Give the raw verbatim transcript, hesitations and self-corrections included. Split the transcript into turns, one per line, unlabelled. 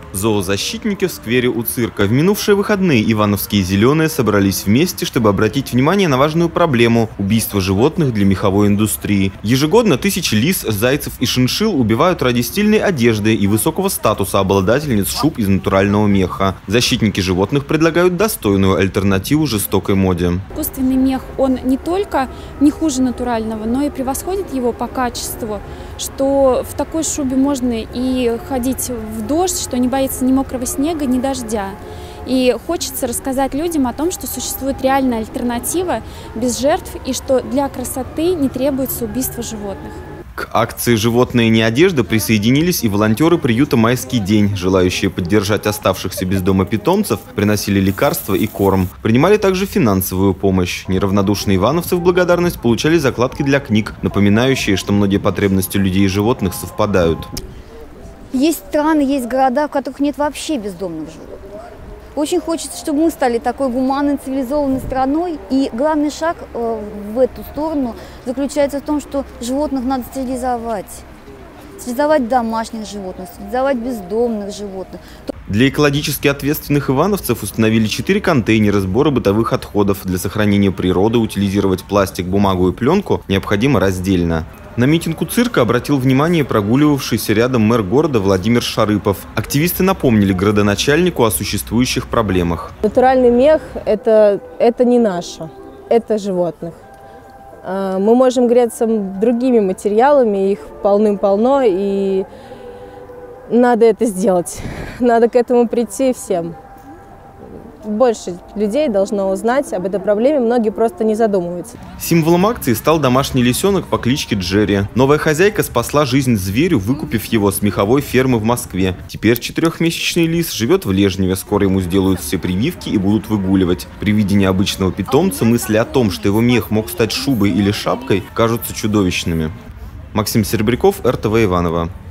Зоозащитники в сквере у цирка. В минувшие выходные ивановские зеленые собрались вместе, чтобы обратить внимание на важную проблему – убийство животных для меховой индустрии. Ежегодно тысячи лис, зайцев и шиншилл убивают ради стильной одежды и высокого статуса обладательниц шуб из натурального меха. Защитники животных предлагают достойную альтернативу жестокой моде.
Искусственный мех, он не только не хуже натурального, но и превосходит его по качеству, что в такой шубе можно и ходить в дождь, что не боится ни мокрого снега, ни дождя. И хочется рассказать людям о том, что существует реальная альтернатива без жертв и что для красоты не требуется убийство животных.
К акции «Животные не одежда» присоединились и волонтеры приюта «Майский день». Желающие поддержать оставшихся без дома питомцев приносили лекарства и корм. Принимали также финансовую помощь. Неравнодушные ивановцы в благодарность получали закладки для книг, напоминающие, что многие потребности людей и животных совпадают.
Есть страны, есть города, в которых нет вообще бездомных животных. Очень хочется, чтобы мы стали такой гуманной, цивилизованной страной. И главный шаг э, в эту сторону заключается в том, что животных надо стерилизовать. Стерилизовать домашних животных, стерилизовать бездомных животных.
Для экологически ответственных ивановцев установили четыре контейнера сбора бытовых отходов. Для сохранения природы утилизировать пластик, бумагу и пленку необходимо раздельно. На митинг у цирка обратил внимание прогуливавшийся рядом мэр города Владимир Шарыпов. Активисты напомнили градоначальнику о существующих проблемах.
Натуральный мех – это, это не наше, это животных. Мы можем греться другими материалами, их полным-полно, и надо это сделать. Надо к этому прийти всем. Больше людей должно узнать об этой проблеме, многие просто не задумываются.
Символом акции стал домашний лисенок по кличке Джерри. Новая хозяйка спасла жизнь зверю, выкупив его с меховой фермы в Москве. Теперь четырехмесячный лис живет в Лежневе. Скоро ему сделают все прививки и будут выгуливать. При виде необычного питомца мысли о том, что его мех мог стать шубой или шапкой, кажутся чудовищными. Максим Серебряков, эр тэ вэ Иваново.